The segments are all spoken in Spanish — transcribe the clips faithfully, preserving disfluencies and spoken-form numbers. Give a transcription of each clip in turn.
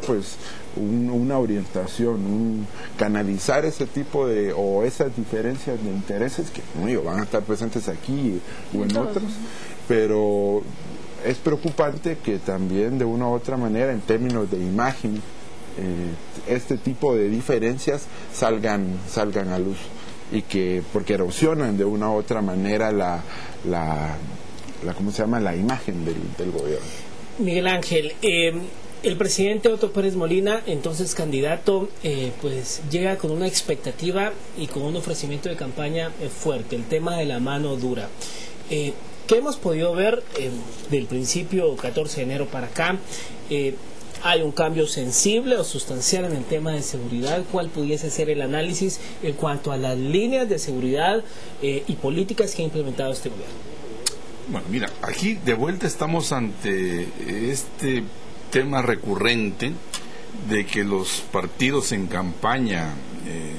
pues un, una orientación, un canalizar ese tipo de, o esas diferencias de intereses que no digo, van a estar presentes aquí o en otros, pero es preocupante que también de una u otra manera en términos de imagen eh, este tipo de diferencias salgan, salgan a luz y que porque erosionan de una u otra manera la, la, la ¿cómo se llama? La imagen del, del gobierno. Miguel Ángel, eh, el presidente Otto Pérez Molina, entonces candidato, eh, pues llega con una expectativa y con un ofrecimiento de campaña eh, fuerte, el tema de la mano dura. Eh, ¿Qué hemos podido ver eh, del principio catorce de enero para acá? Eh, ¿Hay un cambio sensible o sustancial en el tema de seguridad? ¿Cuál pudiese ser el análisis en cuanto a las líneas de seguridad eh, y políticas que ha implementado este gobierno? Bueno, mira, aquí de vuelta estamos ante este tema recurrente de que los partidos en campaña eh,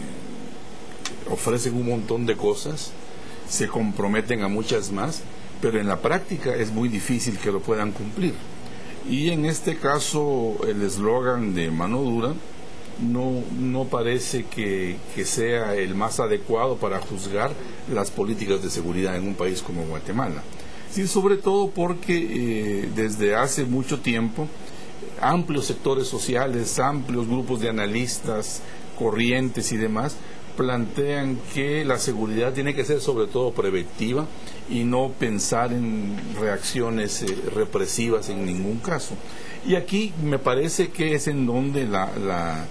ofrecen un montón de cosas, se comprometen a muchas más, pero en la práctica es muy difícil que lo puedan cumplir. Y en este caso el eslogan de mano dura no, no parece que, que sea el más adecuado para juzgar las políticas de seguridad en un país como Guatemala. Sí, sobre todo porque eh, desde hace mucho tiempo amplios sectores sociales, amplios grupos de analistas, corrientes y demás plantean que la seguridad tiene que ser sobre todo preventiva y no pensar en reacciones eh, represivas en ningún caso. Y aquí me parece que es en donde la, la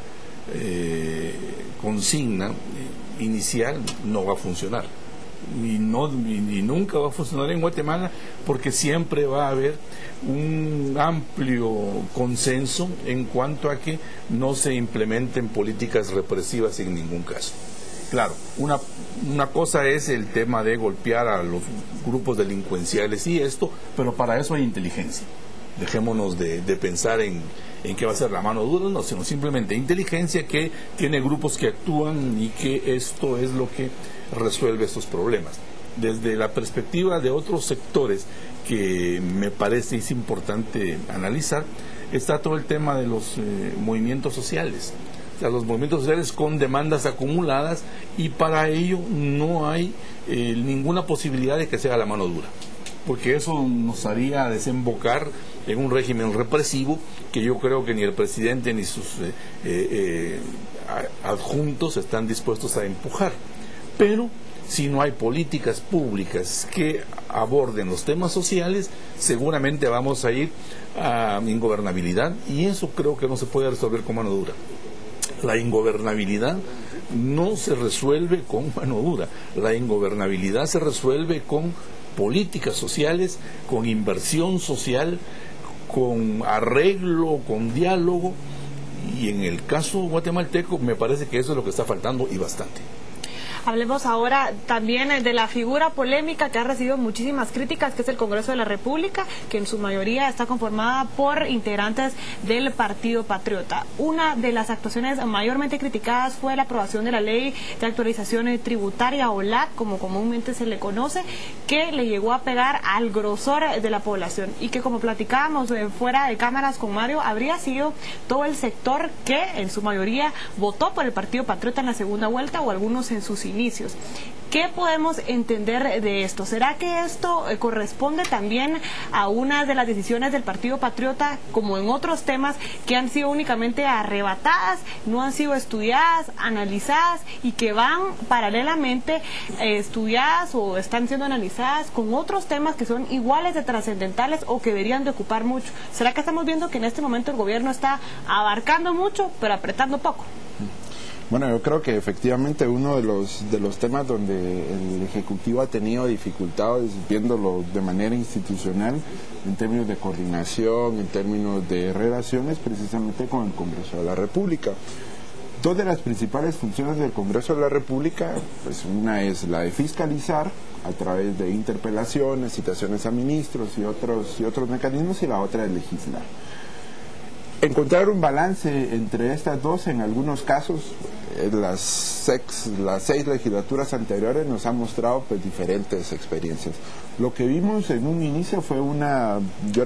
eh, consigna inicial no va a funcionar. Y, no, y, y nunca va a funcionar en Guatemala porque siempre va a haber un amplio consenso en cuanto a que no se implementen políticas represivas en ningún caso. Claro, una, una cosa es el tema de golpear a los grupos delincuenciales y esto, pero para eso hay inteligencia. Dejémonos de, de pensar en, en qué va a ser la mano dura, no, sino simplemente inteligencia que tiene grupos que actúan y que esto es lo que resuelve estos problemas. Desde la perspectiva de otros sectores que me parece es importante analizar, está todo el tema de los eh, movimientos sociales. O sea, los movimientos sociales con demandas acumuladas y para ello no hay eh, ninguna posibilidad de que sea la mano dura, porque eso nos haría desembocar en un régimen represivo que yo creo que ni el presidente ni sus eh, eh, adjuntos están dispuestos a empujar. Pero si no hay políticas públicas que aborden los temas sociales, seguramente vamos a ir a ingobernabilidad y eso creo que no se puede resolver con mano dura. La ingobernabilidad no se resuelve con mano dura, la ingobernabilidad se resuelve con políticas sociales, con inversión social, con arreglo, con diálogo, y en el caso guatemalteco me parece que eso es lo que está faltando y bastante. Hablemos ahora también de la figura polémica que ha recibido muchísimas críticas, que es el Congreso de la República, que en su mayoría está conformada por integrantes del Partido Patriota. Una de las actuaciones mayormente criticadas fue la aprobación de la Ley de Actualización Tributaria, o L A C, como comúnmente se le conoce, que le llegó a pegar al grosor de la población y que, como platicábamos eh, fuera de cámaras con Mario, habría sido todo el sector que en su mayoría votó por el Partido Patriota en la segunda vuelta o algunos en sus inicios. ¿Qué podemos entender de esto? ¿Será que esto eh, corresponde también a una de las decisiones del Partido Patriota, como en otros temas que han sido únicamente arrebatadas, no han sido estudiadas, analizadas y que van paralelamente eh, estudiadas o están siendo analizadas con otros temas que son iguales de trascendentales o que deberían de ocupar mucho? ¿Será que estamos viendo que en este momento el gobierno está abarcando mucho pero apretando poco? Bueno, yo creo que efectivamente uno de los de los temas donde el Ejecutivo ha tenido dificultades, viéndolo de manera institucional, en términos de coordinación, en términos de relaciones, precisamente con el Congreso de la República. Dos de las principales funciones del Congreso de la República, pues una es la de fiscalizar a través de interpelaciones, citaciones a ministros y otros, y otros mecanismos, y la otra es legislar. Encontrar un balance entre estas dos, en algunos casos, las, sex, las seis legislaturas anteriores nos han mostrado pues diferentes experiencias. Lo que vimos en un inicio fue una, yo